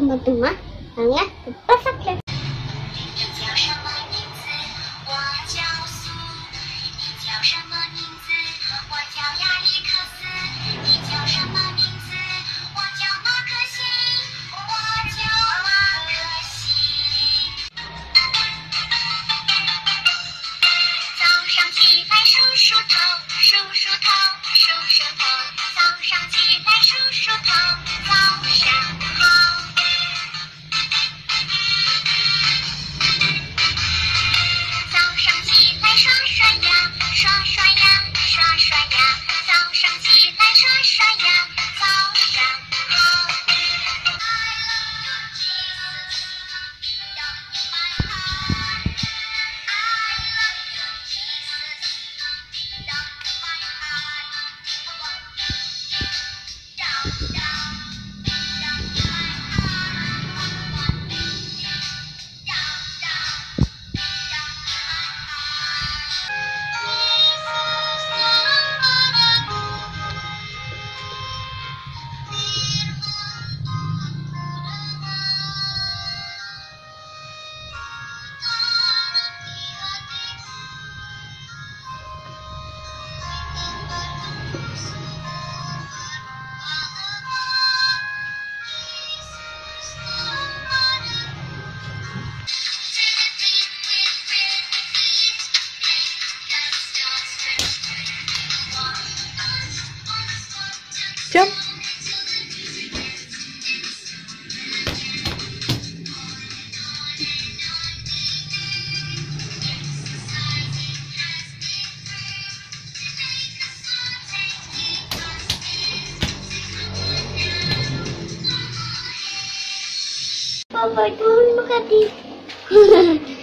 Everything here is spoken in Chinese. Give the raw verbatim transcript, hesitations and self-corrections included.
么读吗？好呀，八十个。 你叫什么名字？我叫苏。你叫什么名字？我叫亚历克斯。你叫什么名字？我叫马克西。我叫马克西。早上起来梳梳头，梳梳头，梳梳头。早上起来梳梳头，早上好。早上起来刷刷牙，刷刷牙，刷刷牙。早上起来刷刷牙，早上好。 Jump. Papa, turun makati.